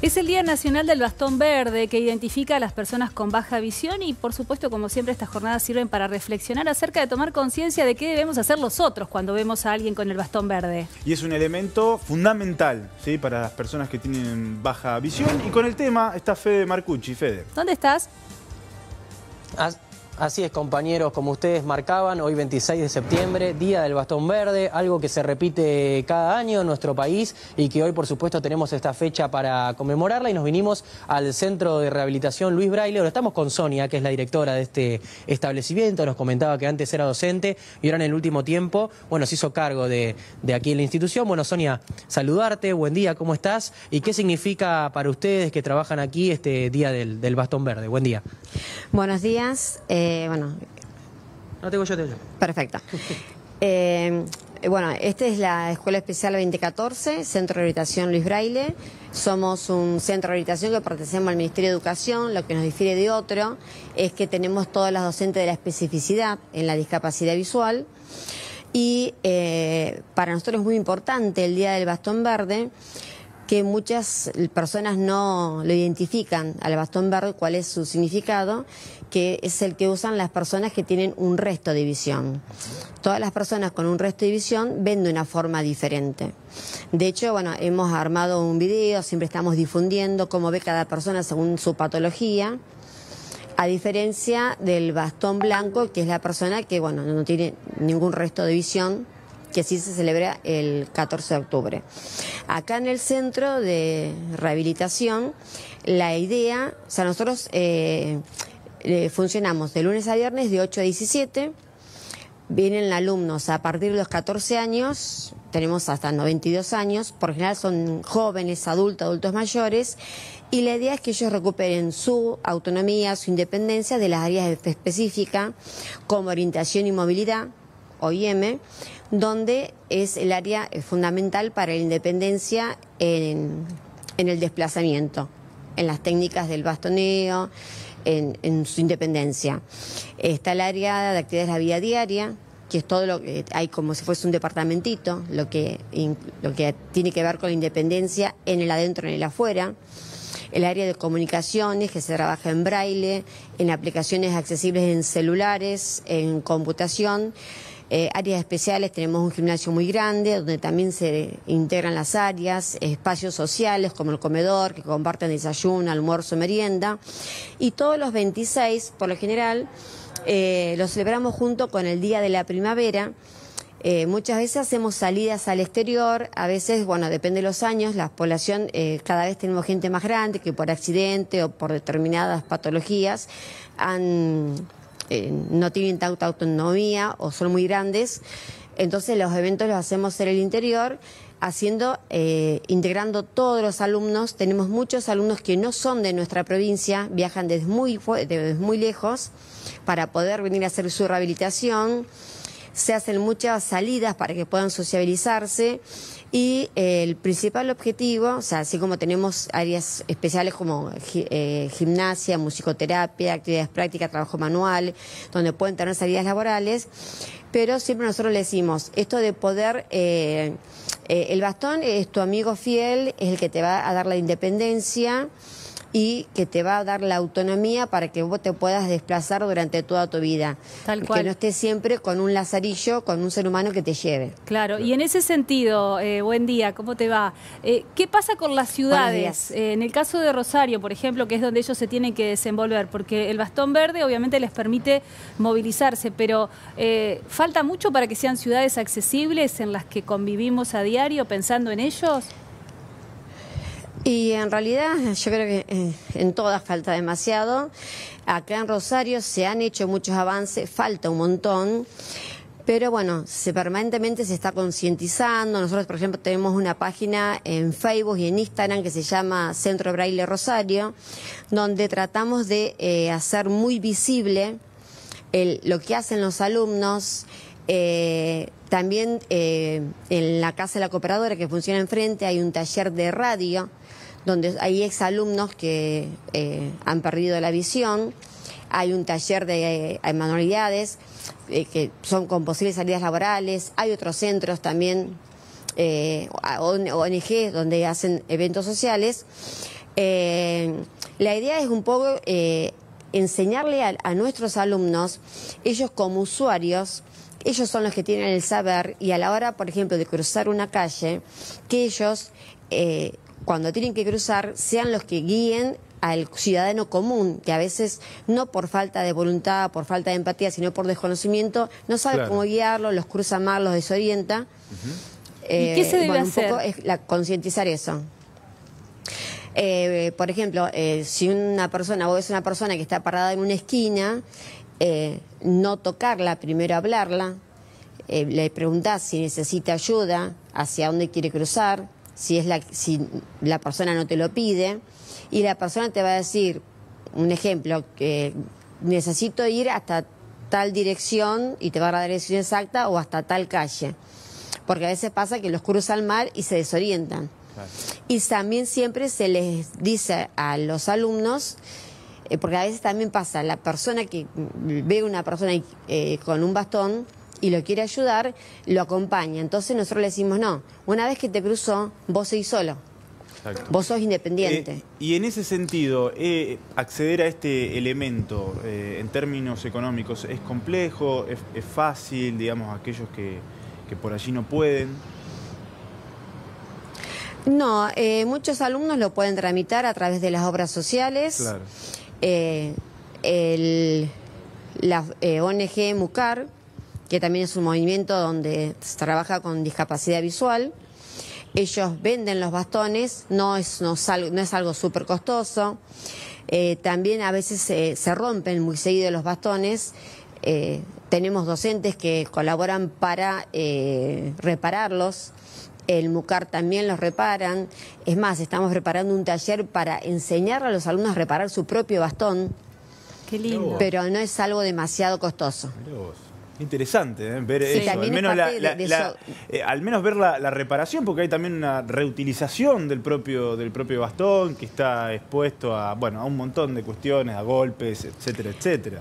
Es el Día Nacional del Bastón Verde, que identifica a las personas con baja visión y, por supuesto, como siempre, estas jornadas sirven para reflexionar acerca de tomar conciencia de qué debemos hacer los otros cuando vemos a alguien con el bastón verde. Y es un elemento fundamental, ¿sí?, para las personas que tienen baja visión. Y con el tema está Fede Marcucci. Fede. ¿Dónde estás? Así es, compañeros, como ustedes marcaban, hoy 26 de septiembre, Día del Bastón Verde, algo que se repite cada año en nuestro país y que hoy, por supuesto, tenemos esta fecha para conmemorarla y nos vinimos al Centro de Rehabilitación Luis Braille. Ahora estamos con Sonia, que es la directora de este establecimiento, nos comentaba que antes era docente y ahora en el último tiempo, bueno, se hizo cargo de aquí en la institución. Bueno, Sonia, saludarte, buen día, ¿cómo estás? ¿Y qué significa para ustedes que trabajan aquí este Día del Bastón Verde? Buen día. Buenos días. Bueno. No, te yo. Perfecto. Bueno, esta es la Escuela Especial 2014, Centro de Rehabilitación Luis Braille. Somos un centro de rehabilitación que pertenecemos al Ministerio de Educación. Lo que nos difiere de otro es que tenemos todas las docentes de la especificidad en la discapacidad visual. Y para nosotros es muy importante el Día del Bastón Verde, que muchas personas no lo identifican al bastón verde, cuál es su significado, que es el que usan las personas que tienen un resto de visión. Todas las personas con un resto de visión ven de una forma diferente. De hecho, bueno, hemos armado un video, siempre estamos difundiendo cómo ve cada persona según su patología, a diferencia del bastón blanco, que es la persona que, bueno, no tiene ningún resto de visión, que sí se celebra el 14 de octubre. Acá en el centro de rehabilitación, la idea, o sea, nosotros funcionamos de lunes a viernes de 8 a 17, vienen alumnos a partir de los 14 años, tenemos hasta 92 años, por lo general son jóvenes, adultos mayores, y la idea es que ellos recuperen su autonomía, su independencia de las áreas específicas, como orientación y movilidad, OIM, donde es el área fundamental para la independencia en el desplazamiento, en las técnicas del bastoneo, en su independencia. Está el área de actividades de la vida diaria, que es todo lo que hay como si fuese un departamentito, lo que tiene que ver con la independencia en el adentro y en el afuera. El área de comunicaciones, que se trabaja en braille, en aplicaciones accesibles en celulares, en computación. Áreas especiales, tenemos un gimnasio muy grande donde también se integran las áreas, espacios sociales como el comedor, que comparten desayuno, almuerzo, merienda. Y todos los 26, por lo general, lo celebramos junto con el Día de la Primavera. Muchas veces hacemos salidas al exterior, a veces, bueno, depende de los años, la población, cada vez tenemos gente más grande que por accidente o por determinadas patologías no tienen tanta autonomía o son muy grandes, entonces los eventos los hacemos en el interior, integrando todos los alumnos. Tenemos muchos alumnos que no son de nuestra provincia, viajan desde muy lejos para poder venir a hacer su rehabilitación. Se hacen muchas salidas para que puedan sociabilizarse y el principal objetivo, o sea, así como tenemos áreas especiales como gimnasia, musicoterapia, actividades prácticas, trabajo manual, donde pueden tener salidas laborales, pero siempre nosotros le decimos esto de poder, el bastón es tu amigo fiel, es el que te va a dar la independencia y que te va a dar la autonomía para que vos te puedas desplazar durante toda tu vida. Tal cual. Que no estés siempre con un lazarillo, con un ser humano que te lleve. Claro, y en ese sentido, buen día, ¿cómo te va? ¿Qué pasa con las ciudades? En el caso de Rosario, por ejemplo, que es donde ellos se tienen que desenvolver, porque el bastón verde obviamente les permite movilizarse, pero ¿falta mucho para que sean ciudades accesibles en las que convivimos a diario pensando en ellos? Y en realidad yo creo que en todas falta demasiado. Acá en Rosario se han hecho muchos avances, falta un montón, pero bueno, permanentemente se está concientizando. Nosotros, por ejemplo, tenemos una página en Facebook y en Instagram que se llama Centro Braille Rosario, donde tratamos de hacer muy visible lo que hacen los alumnos. También en la Casa de la Cooperadora, que funciona enfrente, hay un taller de radio donde hay exalumnos que han perdido la visión. Hay un taller de manualidades que son con posibles salidas laborales. Hay otros centros también, ONG, donde hacen eventos sociales. La idea es un poco enseñarle a nuestros alumnos, ellos como usuarios, ellos son los que tienen el saber, y a la hora, por ejemplo, de cruzar una calle, que ellos, cuando tienen que cruzar, sean los que guíen al ciudadano común, que a veces no por falta de voluntad, por falta de empatía, sino por desconocimiento, no sabe cómo guiarlo, los cruza mal, los desorienta. ¿Y qué se debe hacer? Un poco es concientizar eso. Por ejemplo, si una persona, vos ves una persona que está parada en una esquina, no tocarla, primero hablarla, le preguntás si necesita ayuda, hacia dónde quiere cruzar, si la persona no te lo pide, y la persona te va a decir, un ejemplo, que necesito ir hasta tal dirección, y te va a dar la dirección exacta, o hasta tal calle, porque a veces pasa que los cruzan mal y se desorientan. Claro. Y también siempre se les dice a los alumnos, porque a veces también pasa, la persona que ve a una persona con un bastón y lo quiere ayudar, lo acompaña. Entonces nosotros le decimos, no, una vez que te cruzó, vos seguís solo. Exacto. Vos sos independiente. Y en ese sentido, acceder a este elemento en términos económicos, ¿es complejo? ¿Es fácil, digamos, aquellos que por allí no pueden? No, muchos alumnos lo pueden tramitar a través de las obras sociales. Claro. La ONG MUCAR, que también es un movimiento donde se trabaja con discapacidad visual, ellos venden los bastones, no es algo súper costoso. También a veces se rompen muy seguido los bastones. Tenemos docentes que colaboran para repararlos. El MUCAR también los reparan. Es más, estamos preparando un taller para enseñar a los alumnos a reparar su propio bastón. Qué lindo. Pero no es algo demasiado costoso. Interesante ver eso, al menos ver la reparación, porque hay también una reutilización del propio bastón que está expuesto a un montón de cuestiones, a golpes, etcétera, etcétera.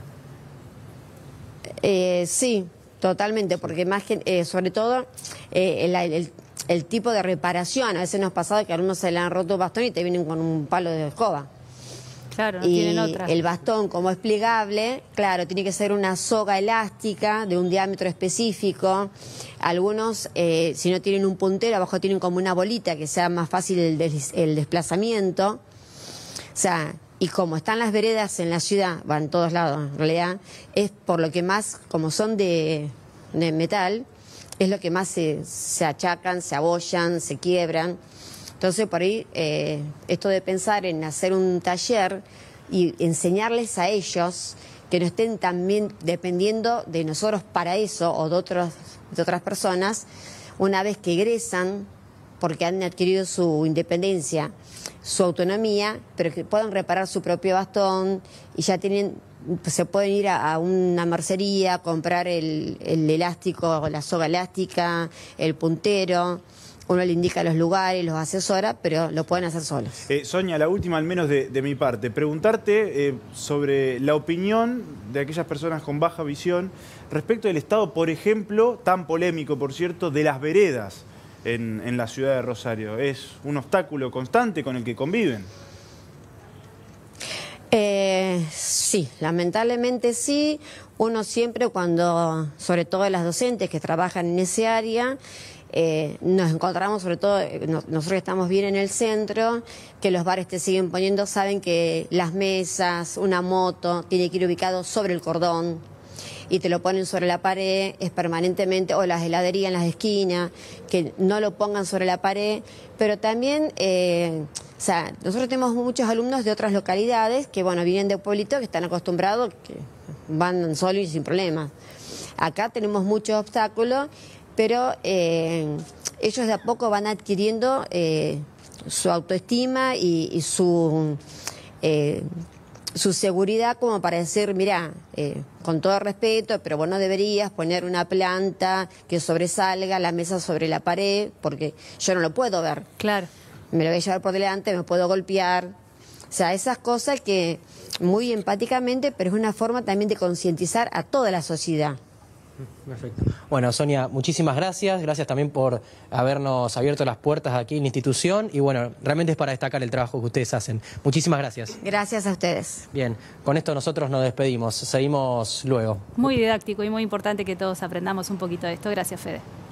Sí, totalmente, porque más que, sobre todo el tipo de reparación, a veces nos ha pasado que a algunos se le han roto el bastón y te vienen con un palo de escoba. Claro, no tienen otra. El bastón, como es plegable, claro, tiene que ser una soga elástica de un diámetro específico. Algunos, si no tienen un puntero, abajo tienen como una bolita que sea más fácil el desplazamiento. O sea, y como están las veredas en la ciudad, van todos lados en realidad, es por lo que más, como son de metal, es lo que más se achacan, se abollan, se quiebran. Entonces, por ahí, esto de pensar en hacer un taller y enseñarles a ellos que no estén también dependiendo de nosotros para eso o de otras personas, una vez que egresan, porque han adquirido su independencia, su autonomía, pero que puedan reparar su propio bastón y ya se pueden ir a una mercería, comprar el elástico, la soga elástica, el puntero. Uno le indica los lugares, los asesora, pero lo pueden hacer solos. Sonia, la última al menos de mi parte. Preguntarte sobre la opinión de aquellas personas con baja visión respecto del estado, por ejemplo, tan polémico, por cierto, de las veredas en la ciudad de Rosario. ¿Es un obstáculo constante con el que conviven? Sí, lamentablemente sí. Uno siempre sobre todo las docentes que trabajan en ese área, nos encontramos, sobre todo nosotros que estamos bien en el centro, que los bares te siguen poniendo, saben que las mesas, una moto, tiene que ir ubicado sobre el cordón y te lo ponen sobre la pared, es permanentemente, o las heladerías en las esquinas, que no lo pongan sobre la pared, pero también, o sea, nosotros tenemos muchos alumnos de otras localidades que, vienen de pueblitos que están acostumbrados, que van solos y sin problemas. Acá tenemos muchos obstáculos, pero ellos de a poco van adquiriendo su autoestima y su seguridad como para decir, mira, con todo respeto, pero vos no deberías poner una planta que sobresalga, la mesa sobre la pared, porque yo no lo puedo ver. Claro. Me lo voy a llevar por delante, me puedo golpear. O sea, esas cosas que muy empáticamente, pero es una forma también de concientizar a toda la sociedad. Perfecto. Bueno, Sonia, muchísimas gracias. Gracias también por habernos abierto las puertas aquí en la institución. Y bueno, realmente es para destacar el trabajo que ustedes hacen. Muchísimas gracias. Gracias a ustedes. Bien, con esto nosotros nos despedimos. Seguimos luego. Muy didáctico y muy importante que todos aprendamos un poquito de esto. Gracias, Fede.